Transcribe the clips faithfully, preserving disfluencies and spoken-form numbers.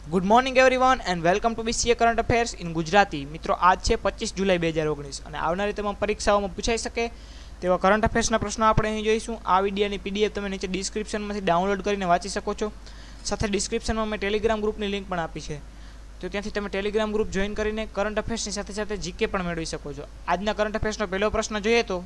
Good morning everyone and welcome to BCA current affairs in Gujarati. મિત્રો આજ છે પચીસ જુલાઈ બે હજાર ઓગણીસ અને આવનારી તમામ પરીક્ષાઓમાં પૂછાઈ શકે તેવા કરંટ અફેર્સના પ્રશ્નો આપણે અહીં જોઈશું। આ વિડીયોની પીડીએફ તમે નીચે ડિસ્ક્રિપ્શનમાંથી ડાઉનલોડ કરીને વાંચી શકો છો। સાથે ડિસ્ક્રિપ્શનમાં મેં ટેલિગ્રામ ગ્રુપની લિંક પણ આપી છે, તો ત્યાંથી તમે ટેલિગ્રામ ગ્રુપ જોઈન કરીને કરંટ અફેર્સની સાથે સાથે જીકે પણ મેળવી શકો છો। આજના કરંટ અફેર્સનો પહેલો પ્રશ્ન જોઈએ તો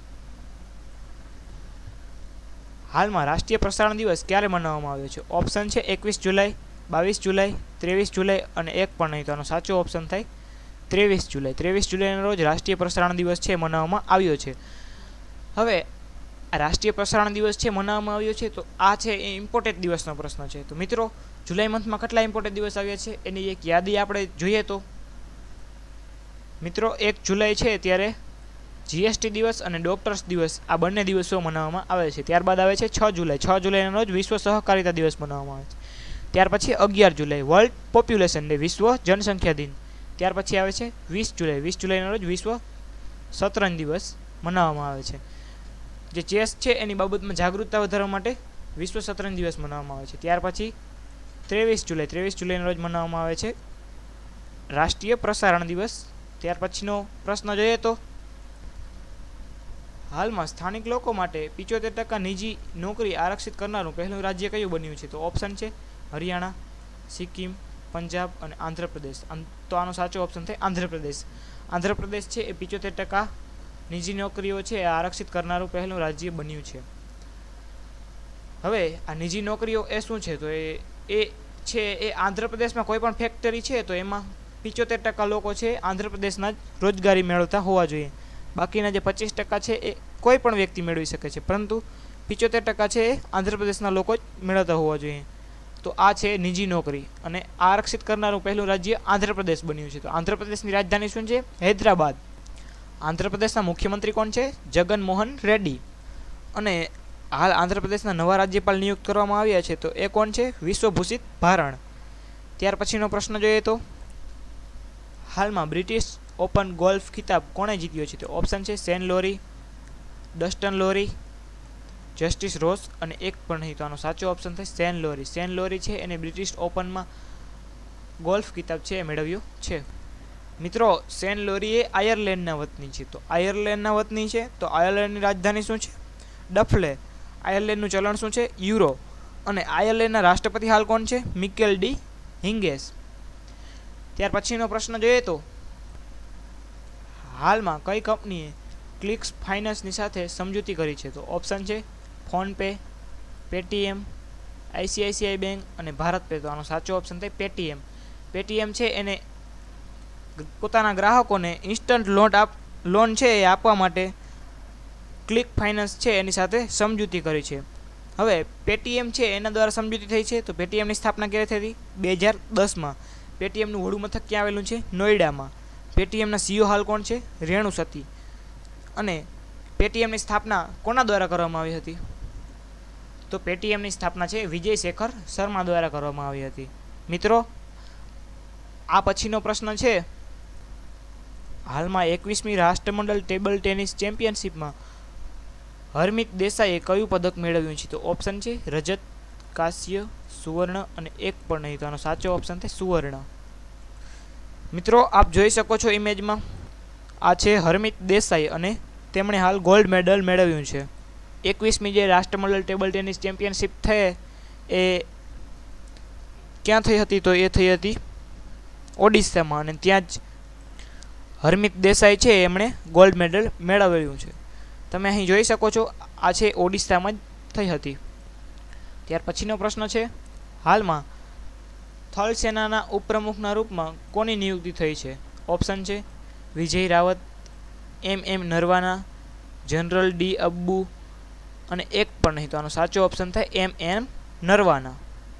હાલમાં રાષ્ટ્રીય પ્રસારણ દિવસ ક્યારે મનાવવામાં આવ્યો છે? ઓપ્શન છે એકવીસ જુલાઈ, બાવીસ જુલાઈ, ત્રેવીસ જુલાઈ અને એક પણ નહીં, તો આનો સાચો ઓપ્શન થાય ત્રેવીસ જુલાઈ। ત્રેવીસ જુલાઈના રોજ રાષ્ટ્રીય પ્રસારણ દિવસ છે મનાવવામાં આવ્યો છે। હવે આ રાષ્ટ્રીય પ્રસારણ દિવસ છે મનાવવામાં આવ્યો છે, તો આ છે એ ઇમ્પોર્ટન્ટ દિવસનો પ્રશ્ન છે। તો મિત્રો જુલાઈ મંથમાં કેટલા ઇમ્પોર્ટન્ટ દિવસ આવ્યા છે એની એક યાદી આપણે જોઈએ તો મિત્રો એક જુલાઈ છે ત્યારે જીએસટી દિવસ અને ડોક્ટર્સ દિવસ આ બંને દિવસો મનાવવામાં આવે છે। ત્યારબાદ આવે છે છ જુલાઈ છ જુલાઈના રોજ વિશ્વ સહકારિતા દિવસ મનાવવામાં આવે છે। ત્યાર પછી અગિયાર જુલાઈ વર્લ્ડ પોપ્યુલેશન ડે વિશ્વ જનસંખ્યા દિન। ત્યાર પછી આવે છે વીસ જુલાઈ વીસ જુલાઈના રોજ વિશ્વ શતરંજ દિવસ મનાવવામાં આવે છે। જે ચેસ છે એની બાબતમાં જાગૃતતા વધારવા માટે વિશ્વ શતરંજ દિવસ મનાવવામાં આવે છે। ત્યાર પછી ત્રેવીસ જુલાઈ ત્રેવીસ જુલાઈના રોજ મનાવવામાં આવે છે રાષ્ટ્રીય પ્રસારણ દિવસ। ત્યાર પછીનો પ્રશ્ન જોઈએ તો હાલમાં સ્થાનિક લોકો માટે પિચોતેર ટકા નિજી નોકરી આરક્ષિત કરનારું પહેલું રાજ્ય કયું બન્યું છે? તો ઓપ્શન છે હરિયાણા, સિક્કિમ, પંજાબ અને આંધ્રપ્રદેશ। તો આનો સાચો ઓપ્શન થાય આંધ્રપ્રદેશ। આંધ્રપ્રદેશ છે એ પિચોતેર ટકા નિજી નોકરીઓ છે એ આરક્ષિત કરનારું પહેલું રાજ્ય બન્યું છે। હવે આ નિજી નોકરીઓ એ શું છે? તો એ એ છે એ આંધ્રપ્રદેશમાં કોઈ પણ ફેક્ટરી છે તો એમાં પિચોતેર ટકા લોકો છે આંધ્રપ્રદેશના જ રોજગારી મેળવતા હોવા જોઈએ। બાકીના જે પચીસ ટકા છે એ કોઈ પણ વ્યક્તિ મેળવી શકે છે, પરંતુ પિચોતેર ટકા છે એ આંધ્રપ્રદેશના લોકો જ મેળવતા હોવા જોઈએ। તો આ છે નિજી નોકરી અને આરક્ષિત કરનારું પહેલું રાજ્ય આંધ્રપ્રદેશ બન્યું છે। તો આંધ્રપ્રદેશની રાજધાની શું છે? હૈદરાબાદ। આંધ્રપ્રદેશના મુખ્યમંત્રી કોણ છે? જગન મોહન રેડ્ડી। અને હાલ આંધ્રપ્રદેશના નવા રાજ્યપાલ નિયુક્ત કરવામાં આવ્યા છે, તો એ કોણ છે? વિશ્વભૂષિત ભારણ। ત્યાર પછીનો પ્રશ્ન જોઈએ તો હાલમાં બ્રિટિશ ઓપન ગોલ્ફ ખિતાબ કોણે જીત્યો છે? તો ઓપ્શન છે Shane Lowry, Dustin Lowry, Justin Rose અને એક પણ નહીં, તો આનો સાચો ઓપ્શન થાય શેન લોરી। શેન લોરી છે એને બ્રિટિશ ઓપનમાં ગોલ્ફ ખિતાબ છે એ મેળવ્યો છે। મિત્રો શેન લોરી એ આયર્લેન્ડના વતની છે। તો આયર્લેન્ડના વતની છે તો આયર્લેન્ડની રાજધાની શું છે? ડફલે। આયર્લેન્ડનું ચલણ શું છે? યુરો। અને આયર્લેન્ડના રાષ્ટ્રપતિ હાલ કોણ છે? મિકેલ ડી હિંગેસ। ત્યાર પછીનો પ્રશ્ન જોઈએ તો હાલમાં કઈ કંપનીએ ક્લિક્સ ફાઇનાન્સની સાથે સમજૂતી કરી છે? તો ઓપ્શન છે ફોનપે, પેટીએમ, આઈસીઆઈસીઆઈ બેંક અને ભારત પે। તો આનો સાચો ઓપ્શન થાય પેટીએમ। પેટીએમ છે એને પોતાના ગ્રાહકોને ઇન્સ્ટન્ટ લોન આપ લોન છે એ આપવા માટે ક્લિક ફાઇનાન્સ છે એની સાથે સમજૂતી કરી છે। હવે પેટીએમ છે એના દ્વારા સમજૂતી થઈ છે, તો પેટીએમની સ્થાપના ક્યારે થઈ હતી? બે હજાર દસમાં। પેટીએમનું વડું મથક ક્યાં આવેલું છે? નોઈડામાં। પેટીએમના સીઈઓ હાલ કોણ છે? રેણુ સતી। અને પેટીએમની સ્થાપના કોના દ્વારા કરવામાં આવી હતી? તો પેટીએમની સ્થાપના છે વિજય શેખર શર્મા દ્વારા કરવામાં આવી હતી। મિત્રો આ પછીનો પ્રશ્ન છે હાલમાં એકવીસમી રાષ્ટ્રમંડળ ટેબલ ટેનિસ ચેમ્પિયનશિપમાં હરમિત દેસાઈએ કયું પદક મેળવ્યું છે? તો ઓપ્શન છે રજત, કાંસ્ય, સુવર્ણ અને એક પણ નહીં, તો આનો સાચો ઓપ્શન થાય સુવર્ણ। મિત્રો આપ જોઈ શકો છો ઇમેજમાં, આ છે હરમિત દેસાઈ અને તેમણે હાલ ગોલ્ડ મેડલ મેળવ્યું છે। એકવીસમી જે રાષ્ટ્રમંડળ ટેબલ ટેનિસ ચેમ્પિયનશિપ થઈ એ ક્યાં થઈ હતી? તો એ થઈ હતી ઓડિશામાં અને ત્યાં જ હરમિત દેસાઈ છે એમણે ગોલ્ડ મેડલ મેળવેલું છે। તમે અહીં જોઈ શકો છો આ છે ઓડિશામાં જ થઈ હતી। ત્યાર પછીનો પ્રશ્ન છે હાલમાં થલ સેનાના ઉપપ્રમુખના રૂપમાં કોની નિયુક્તિ થઈ છે? ઓપ્શન છે Vijay Rawat, M M Naravane, general D Anbu અને એક પણ નહીં, તો આનો સાચો ઓપ્શન થાય એમ એમ નરવાના।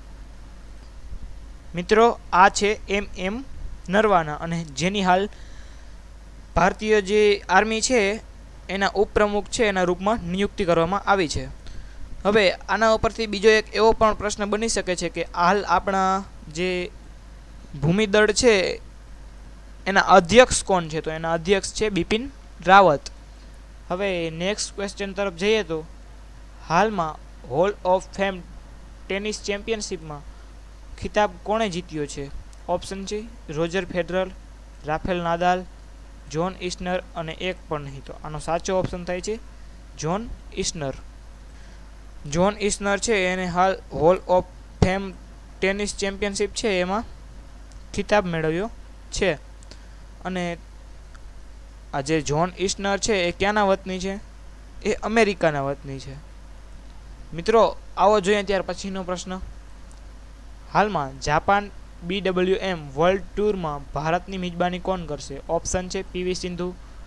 મિત્રો આ છે એમ એમ નરવાના અને જેની હાલ ભારતીય જે આર્મી છે એના ઉપપ્રમુખ છે એના રૂપમાં નિયુક્તિ કરવામાં આવી છે। હવે આના ઉપરથી બીજો એક એવો પણ પ્રશ્ન બની શકે છે કે હાલ આપણા જે ભૂમિદળ છે એના અધ્યક્ષ કોણ છે? તો એના અધ્યક્ષ છે બિપિન રાવત। હવે નેક્સ્ટ ક્વેશ્ચન તરફ જઈએ તો હાલમાં હોલ ઓફ ફેમ ટેનિસ ચેમ્પિયનશિપમાં ખિતાબ કોણે જીત્યો છે? ઓપ્શન છે Roger Federer, Rafael Nadal, John Isner અને એક પણ નહીં. તો આનો સાચો ઓપ્શન થાય છે જોન ઇસ્નર. જોન ઇસ્નર છે એને હાલ hall of fame tennis championship છે એમાં ખિતાબ મેળવ્યો છે. અને આ જે જોન ઇસ્નર છે એ ક્યાંના વતની છે? એ અમેરિકાના વતની છે. મિત્રો આવો જોઈએ ત્યાર પછીનો પ્રશ્ન. હાલમાં Japan B W M world ટૂરમાં ભારતની મિજબાની કોણ કરશે? ઓપ્શન છે પીવી સિંધુ,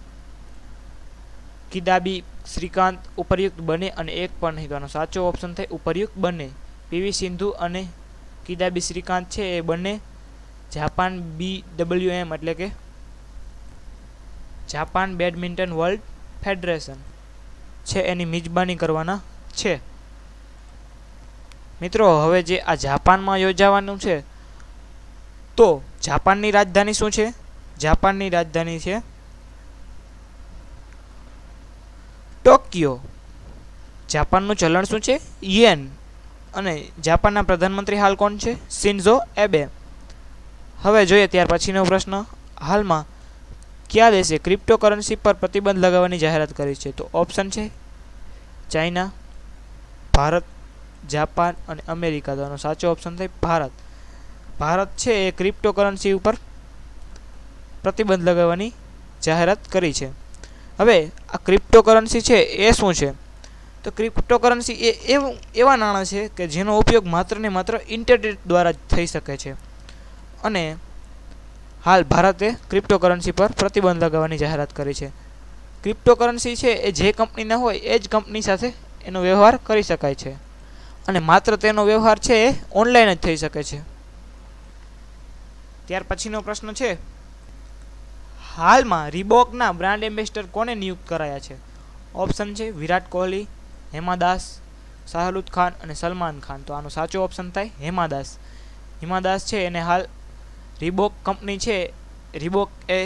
કિદાબી શ્રીકાંત, ઉપરયુક્ત બને અને એક પણ નહીં. તો આનો સાચો ઓપ્શન થાય ઉપરયુક્ત બને. પીવી સિંધુ અને કિદાબી શ્રીકાંત છે એ બંને જાપાન બી ડબલ્યુ એમ એટલે કે જાપાન બેડમિન્ટન વર્લ્ડ ફેડરેશન છે એની મિજબાની કરવાના છે. મિત્રો હવે જે આ જાપાનમાં યોજાવાનું છે તો જાપાનની રાજધાની શું છે? જાપાનની રાજધાની છે ટોક્યો. જાપાનનું ચલણ શું છે? યેન. અને જાપાનના પ્રધાનમંત્રી હાલ કોણ છે? Shinzo Abe. હવે જોઈએ ત્યાર પછીનો પ્રશ્ન. હાલમાં કયા દેશે ક્રિપ્ટોકરન્સી પર પ્રતિબંધ લગાવવાની જાહેરાત કરી છે? તો ઓપ્શન છે ચાઇના, ભારત, જાપાન અને અમેરિકા. તો આનો સાચો ઓપ્શન થાય ભારત. ભારત છે એ ક્રિપ્ટોકરન્સી ઉપર પ્રતિબંધ લગાવવાની જાહેરાત કરી છે. હવે આ ક્રિપ્ટોકરન્સી છે એ શું છે? તો ક્રિપ્ટોકરન્સી એ એવું એવા નાણાં છે કે જેનો ઉપયોગ માત્ર ને માત્ર ઇન્ટરનેટ દ્વારા જ થઈ શકે છે. અને હાલ ભારતે ક્રિપ્ટોકરન્સી પર પ્રતિબંધ લગાવવાની જાહેરાત કરી છે. ક્રિપ્ટોકરન્સી છે એ જે કંપનીના હોય એ જ કંપની સાથે એનો વ્યવહાર કરી શકાય છે. અને માત્ર તેનો વ્યવહાર છે એ ઓનલાઈન જ થઈ શકે છે. ત્યાર પછીનો પ્રશ્ન છે. હાલમાં રીબોકના બ્રાન્ડ એમ્બેસેડર કોને નિયુક્ત કરાયા છે? ઓપ્શન છે વિરાટ કોહલી, હેમા દાસ, શાહરુખ ખાન અને સલમાન ખાન. તો આનો સાચો ઓપ્શન થાય હેમા દાસ. હેમા દાસ છે એને હાલ રીબોક કંપની છે, રીબોક એ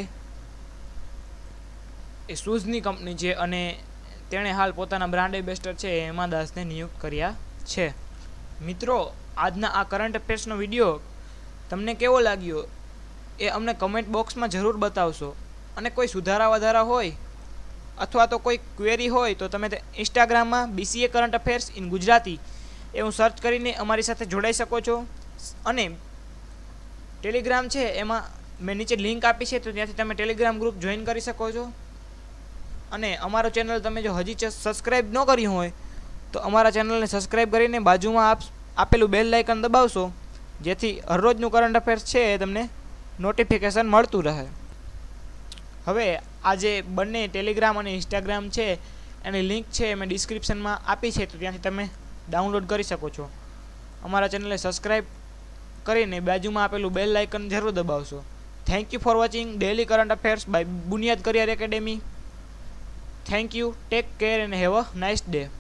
એ શૂઝની કંપની છે અને તેણે હાલ પોતાના બ્રાન્ડ એમ્બેસેડર છે એ હેમા દાસને નિયુક્ત કર્યા છે. મિત્રો આજના આ કરંટ અફેર્સનો વિડીયો તમને કેવો લાગ્યો એ અમને કમેન્ટ બોક્સમાં જરૂર બતાવશો. અને કોઈ સુધારા વધારા હોય અથવા તો કોઈ ક્વેરી હોય તો તમે ઇન્સ્ટાગ્રામમાં BCA current affairs in Gujarati એવું સર્ચ કરીને અમારી સાથે જોડાઈ શકો છો. અને ટેલિગ્રામ છે એમાં મેં નીચે લિંક આપી છે તો ત્યાંથી તમે ટેલિગ્રામ ગ્રુપ જોઈન કરી શકો છો. અને અમારો ચેનલ તમે જો હજી સબસ્ક્રાઈબ ન કર્યું હોય તો અમારા ચેનલને સબસ્ક્રાઈબ કરીને બાજુમાં આપ આપેલું બેલ આઇકન દબાવશો જેથી હરરોજનું કરંટ અફેર્સ છે એ તમને નોટિફિકેશન મળતું રહે. હવે આ જે બંને ટેલિગ્રામ અને ઇન્સ્ટાગ્રામ છે એની લિંક છે મેં ડિસ્ક્રિપ્શનમાં આપી છે તો ત્યાંથી તમે ડાઉનલોડ કરી શકો છો. અમારા ચેનલને સબસ્ક્રાઈબ કરીને બાજુમાં આપેલું બેલ આઇકન જરૂર દબાવશો. Thank you for watching daily current affairs by Buniyad career academy. Thank you, take care and have a nice day.